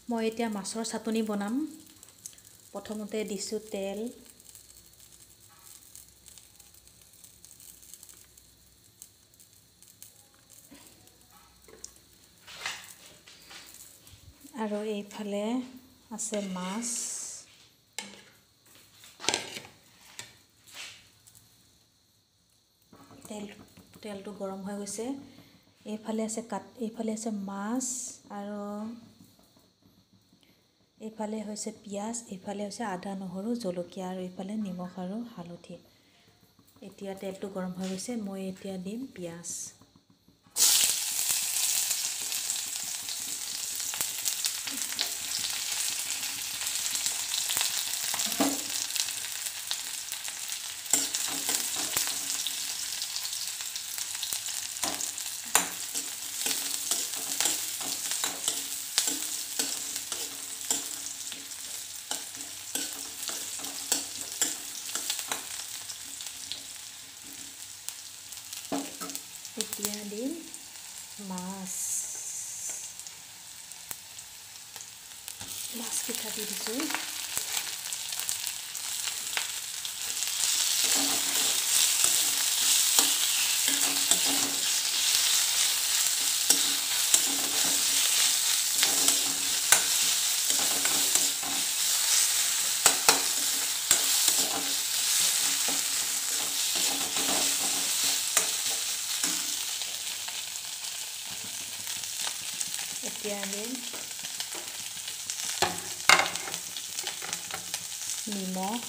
মই এতিয়া মাছৰ চাটনি বনাম। প্ৰথমতে দিছোঁ তেল, আৰু এইফালে আছে মাছ। তেলটো গৰম হৈ গৈছে। এইফালে আছে মাছ, আৰু এইফালে হৈছে পিঁয়াজ, এইফালে হৈছে আদা, নহৰু, জলকীয়া, আৰু এইফালে নিমখ আৰু হালধি। এতিয়া তেলটো গৰম হৈ গৈছে, মই এতিয়া দিম পিঁয়াজ। এতিয়া দিম মাছকেইটা দি দিছোঁ। এতিয়া দিম নিমখ,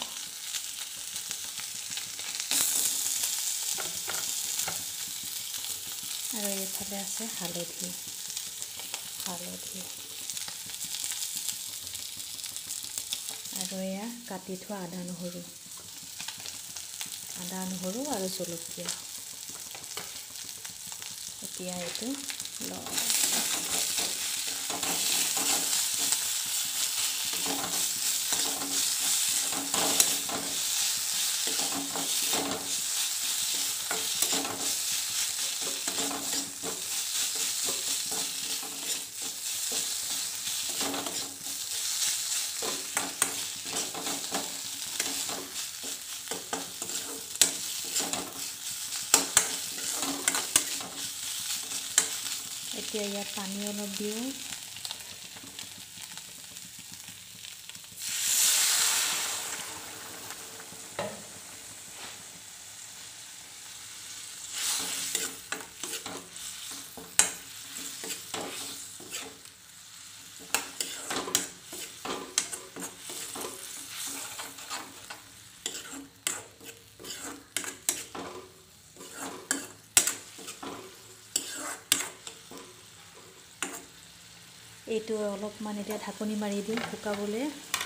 আৰু এইফালে আছে হালধি, আৰু এয়া কাটি থোৱা আদা নহৰু আৰু জলকীয়া। এতিয়া এইটো এতিয়া ইয়াত পানী অলপ দিওঁ। এইটো অলপমান এতিয়া ঢাকনি মাৰি দিওঁ শুকাবলৈ।